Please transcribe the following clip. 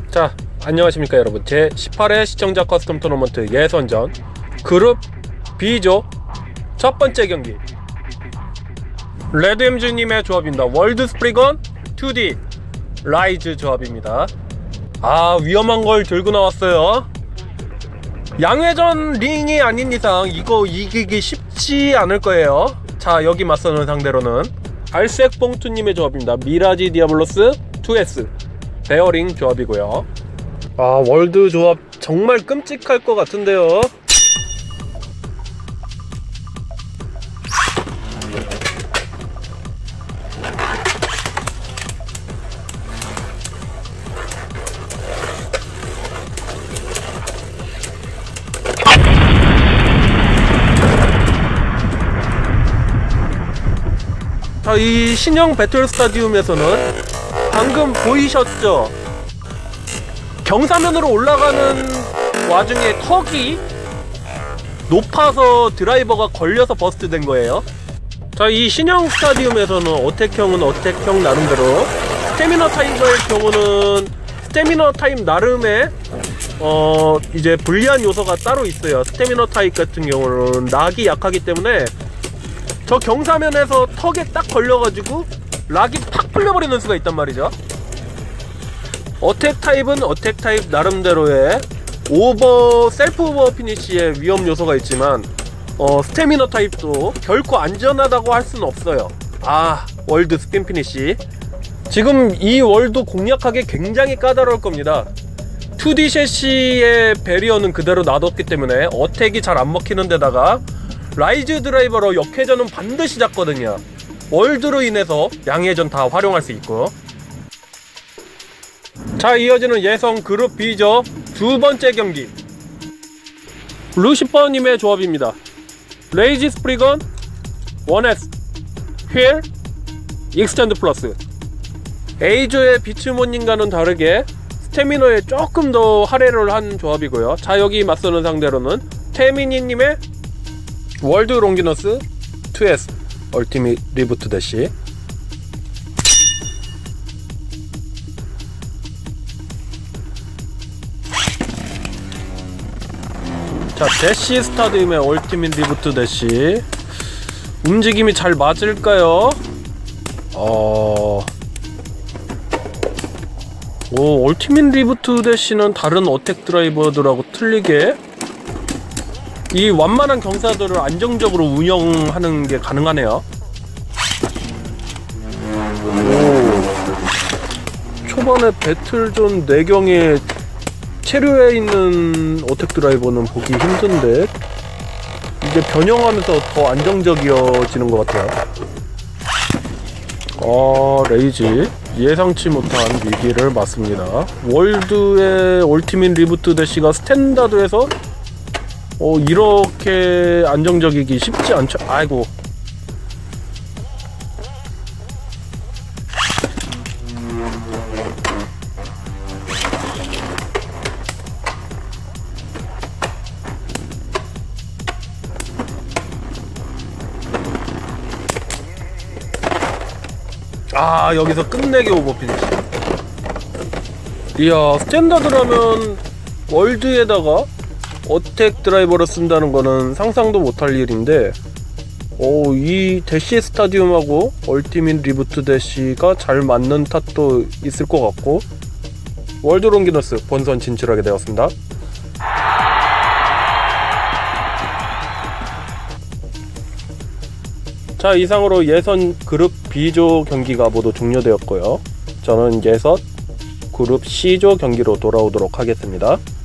자, 안녕하십니까 여러분. 제 18회 시청자 커스텀 토너먼트 예선전 그룹 B조 첫 번째 경기, 레드엠즈님의 조합입니다. 월드 스프리건 2D 라이즈 조합입니다. 아, 위험한 걸 들고 나왔어요. 양회전 링이 아닌 이상 이거 이기기 쉽지 않을 거예요. 자, 여기 맞서는 상대로는 갈색 봉투님의 조합입니다. 미라지 디아블로스 2S 베어링 조합이고요. 아, 월드 조합 정말 끔찍할 것 같은데요. 자, 이 신형 배틀 스타디움에서는 방금 보이셨죠? 경사면으로 올라가는 와중에 턱이 높아서 드라이버가 걸려서 버스트 된 거예요. 자, 이 신형 스타디움에서는 어택형은 어택형 나름대로, 스태미너 타입의 경우는 스태미너 타입 나름의 이제 불리한 요소가 따로 있어요. 스태미너 타입 같은 경우는 락이 약하기 때문에 저 경사면에서 턱에 딱 걸려가지고 락이 팍 풀려버리는 수가 있단 말이죠. 어택 타입은 어택 타입 나름대로의 셀프 오버 피니쉬의 위험 요소가 있지만 스태미너 타입도 결코 안전하다고 할 수는 없어요. 아, 월드 스핀 피니쉬 지금 이 월드 공략하기 굉장히 까다로울 겁니다. 2D 셰시의 배리어는 그대로 놔뒀기 때문에 어택이 잘 안 먹히는 데다가 라이즈 드라이버로 역회전은 반드시 잡거든요. 월드로 인해서 양회전 다 활용할 수 있고. 자, 이어지는 예선 그룹 B조 두 번째 경기, 루시퍼님의 조합입니다. 레이지 스프리건 1S 휠 익스텐드 플러스. A조의 비츠모님과는 다르게 스태미너에 조금 더 할애를 한 조합이고요. 자, 여기 맞서는 상대로는 태미니님의 월드 롱기너스 2S 얼티밋 리부트 대시. 자, 대시 스타디움의 얼티밋 리부트 대시 움직임이 잘 맞을까요? 얼티밋 리부트 대시는 다른 어택 드라이버들하고 틀리게 이 완만한 경사들을 안정적으로 운영하는 게 가능하네요. 초반에 배틀존 내경에 체류해 있는 어택 드라이버는 보기 힘든데 이제 변형하면서 더 안정적이어지는 것 같아요. 레이지 예상치 못한 위기를 맞습니다. 월드의 얼티밋 리부트 대시가 스탠다드에서 이렇게 안정적이기 쉽지 않죠. 아이고. 아, 여기서 끝내기 오버피니시. 이야, 스탠다드라면 월드에다가 어택 드라이버를 쓴다는 거는 상상도 못할 일인데 이 대시 스타디움하고 얼티밋 리부트 대시가 잘 맞는 탓도 있을 것 같고, 월드 롱기너스 본선 진출하게 되었습니다. 자, 이상으로 예선 그룹 B조 경기가 모두 종료되었고요. 저는 예선 그룹 C조 경기로 돌아오도록 하겠습니다.